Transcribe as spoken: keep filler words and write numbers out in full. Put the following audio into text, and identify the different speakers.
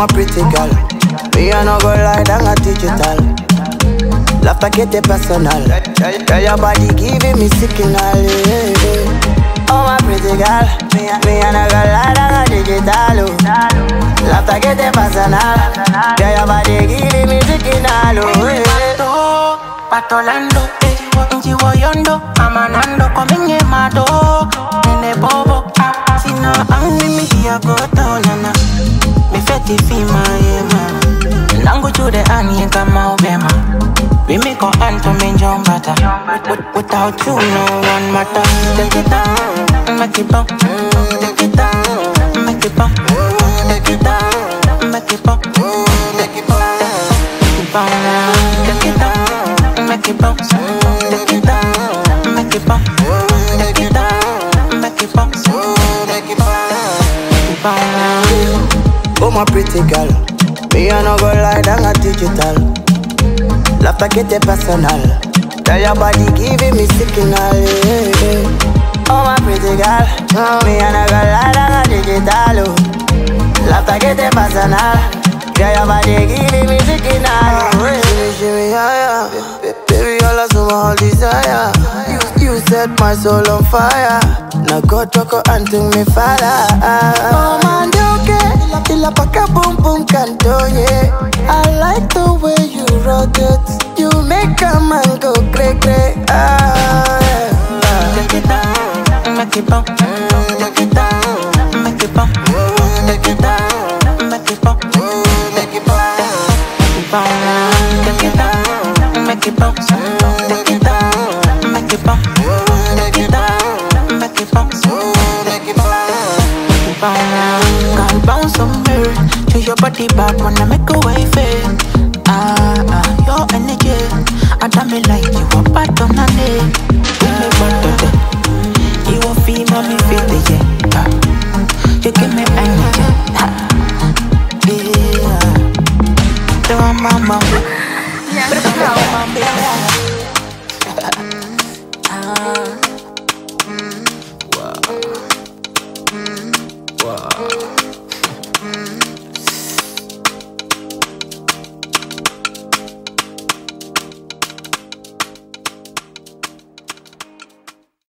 Speaker 1: my pretty girl. Me I no go lie down a digital. Laughter get it personal. Tell your body giving me signal. Yeah, yeah. Oh my pretty girl. Me, me I no go lie down a digital. Laughter get it personal. Tell your body giving me signal.
Speaker 2: Pato, patolando, njiwo yondo, amanando, kominye mado, nene bobo, sina angmi mi hiya goto nana, mi feti fima yema, nangu chude ani kama ubema, we make our anto minjong bata, without you no one matter. Take it down, make it bump, take it down, make it bump, take it down, make it bump, take it bump, take it down, make it bump, take it down, make it bump, take it down, make it bump, take it bump.
Speaker 1: Oh my pretty girl, me I no go lie down a digital. Laughter get it personal. Tell your body giving me signal. Yeah, yeah. Oh my pretty girl, me I no go lie down a digital. Laughter get it personal. Tell your body giving me signal. Shimmy, shimmy, yeah, yeah. Baby, all I saw my whole desire. You, you set my soul on fire. Now go choco and take me fire. Oh man, okay. Ila paka boom boom canto, yeah. I like the way you rotate. You make a man go cray cray. Ah, yeah.
Speaker 2: Take it down, make it bump. Take it down, make it bump. Take it down, make it bump. Take it bump, take it down, make it bump. Take it down, make it bump. Take it down, make it bump. Take it bump. Girl, bounce on me, choose your body back when I make a wave. Ah, ah, your energy, I tell me like you a part of my name. Give me part of it. You a feel, mommy feel it, yeah. Ah, you give me energy. Ah, yeah. Do my mama, yeah.